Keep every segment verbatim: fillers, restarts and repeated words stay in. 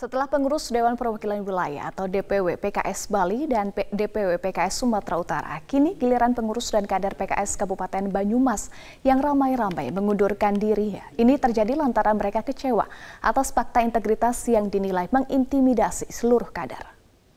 Setelah pengurus Dewan Perwakilan Wilayah atau D P W P K S Bali dan D P W P K S Sumatera Utara, kini giliran pengurus dan kader P K S Kabupaten Banyumas yang ramai-ramai mengundurkan diri. Ini terjadi lantaran mereka kecewa atas fakta integritas yang dinilai mengintimidasi seluruh kader.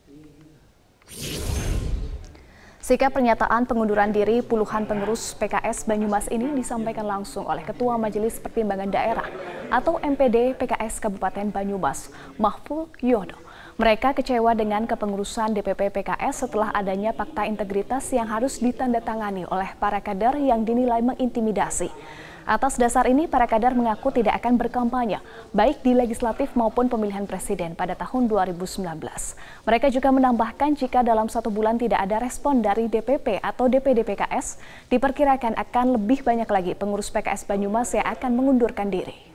Sikap pernyataan pengunduran diri puluhan pengurus P K S Banyumas ini disampaikan langsung oleh Ketua Majelis Pertimbangan Daerah atau M P D P K S Kabupaten Banyumas, Mahfud Yodo. Mereka kecewa dengan kepengurusan D P P P K S setelah adanya fakta integritas yang harus ditandatangani oleh para kader yang dinilai mengintimidasi. Atas dasar ini, para kader mengaku tidak akan berkampanye, baik di legislatif maupun pemilihan presiden pada tahun dua ribu sembilan belas. Mereka juga menambahkan jika dalam satu bulan tidak ada respon dari D P P atau D P D P K S, diperkirakan akan lebih banyak lagi pengurus P K S Banyumas yang akan mengundurkan diri.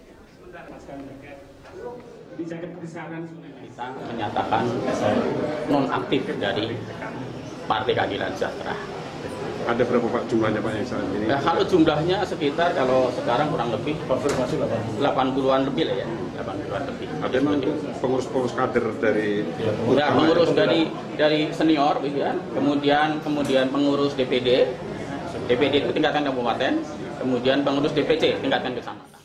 Kita menyatakan non-aktif dari Partai Keadilan Sejahtera. Ada berapa Pak jumlahnya Pak yang saat ini? Nah, kalau jumlahnya sekitar kalau sekarang kurang lebih konfirmasi delapan puluhan lebih lah ya, delapan puluhan lebih. Ada memang pengurus-pengurus kader dari ya, pengurus dari dari senior gitu ya. Kemudian kemudian pengurus D P D. D P D itu tingkatan kabupaten, kemudian pengurus D P C tingkatan kecamatan.